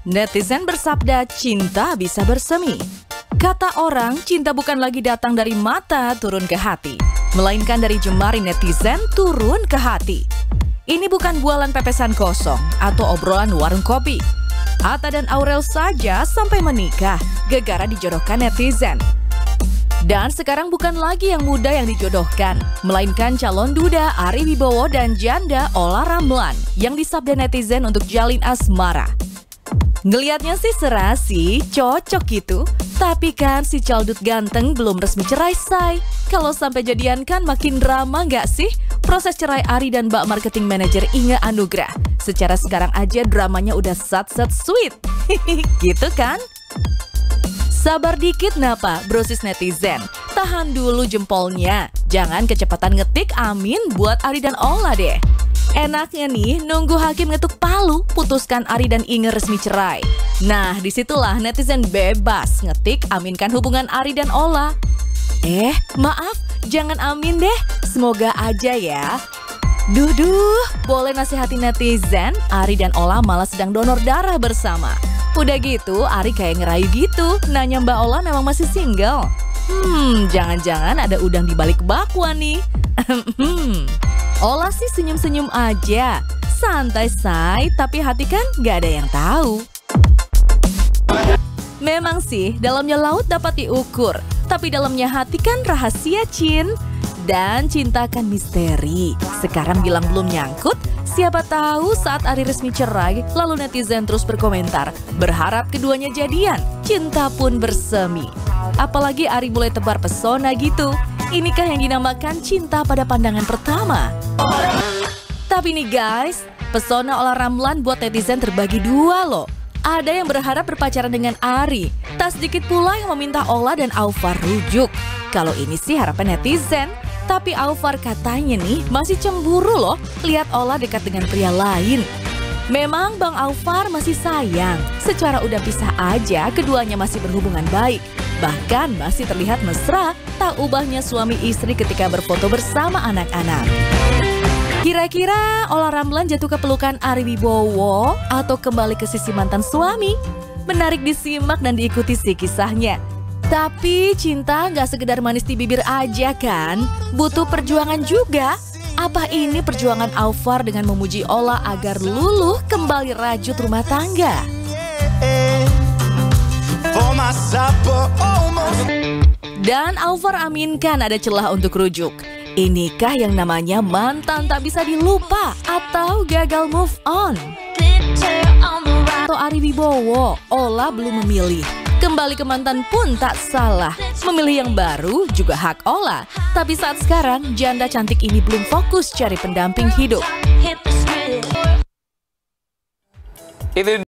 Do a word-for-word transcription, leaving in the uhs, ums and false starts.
Netizen bersabda cinta bisa bersemi. Kata orang, cinta bukan lagi datang dari mata turun ke hati, melainkan dari jemari netizen turun ke hati. Ini bukan bualan pepesan kosong atau obrolan warung kopi. Atta dan Aurel saja sampai menikah gegara dijodohkan netizen. Dan sekarang bukan lagi yang muda yang dijodohkan, melainkan calon duda Ari Wibowo dan janda Olla Ramlan yang disabda netizen untuk jalin asmara. Ngelihatnya sih serasi, cocok gitu. Tapi kan si caldut ganteng belum resmi cerai, say. Kalau sampai jadian kan makin drama nggak sih? Proses cerai Ari dan Mbak Marketing Manager Inge Anugrah. Secara sekarang aja dramanya udah sat-sat sweet. Gitu kan? Sabar dikit napa, brosis netizen. Tahan dulu jempolnya. Jangan kecepatan ngetik amin buat Ari dan Olla deh. Enaknya nih, nunggu hakim ngetuk palu, putuskan Ari dan Inge resmi cerai. Nah, disitulah netizen bebas ngetik aminkan hubungan Ari dan Olla. Eh, maaf, jangan amin deh. Semoga aja ya. Duh, duh, boleh nasihati netizen, Ari dan Olla malah sedang donor darah bersama. Udah gitu, Ari kayak ngerayu gitu, nanya Mbak Olla memang masih single. Hmm, jangan-jangan ada udang di balik bakwan nih. Hmm. Olla sih senyum-senyum aja, santai say, tapi hati kan gak ada yang tahu. Memang sih, dalamnya laut dapat diukur, tapi dalamnya hati kan rahasia, Cin. Dan cinta kan misteri. Sekarang bilang belum nyangkut, siapa tahu saat Ari resmi cerai, lalu netizen terus berkomentar, berharap keduanya jadian, cinta pun bersemi. Apalagi Ari mulai tebar pesona gitu. Inikah yang dinamakan cinta pada pandangan pertama? Tapi nih guys, pesona Olla Ramlan buat netizen terbagi dua loh. Ada yang berharap berpacaran dengan Ari, tak sedikit pula yang meminta Olla dan Aufar rujuk. Kalau ini sih harapan netizen, tapi Aufar katanya nih masih cemburu loh lihat Olla dekat dengan pria lain. Memang Bang Aufar masih sayang, secara udah pisah aja keduanya masih berhubungan baik. Bahkan masih terlihat mesra, tak ubahnya suami istri ketika berfoto bersama anak-anak. Kira-kira Olla Ramlan jatuh ke pelukan Ari Wibowo atau kembali ke sisi mantan suami? Menarik disimak dan diikuti sih kisahnya. Tapi cinta nggak sekedar manis di bibir aja kan? Butuh perjuangan juga. Apa ini perjuangan Aufar dengan memuji Olla agar luluh kembali rajut rumah tangga? Dan Aufar aminkan ada celah untuk rujuk. Inikah yang namanya mantan tak bisa dilupa atau gagal move on? Atau Ari Wibowo, Olla belum memilih. Kembali ke mantan pun tak salah. Memilih yang baru juga hak Olla. Tapi saat sekarang, janda cantik ini belum fokus cari pendamping hidup.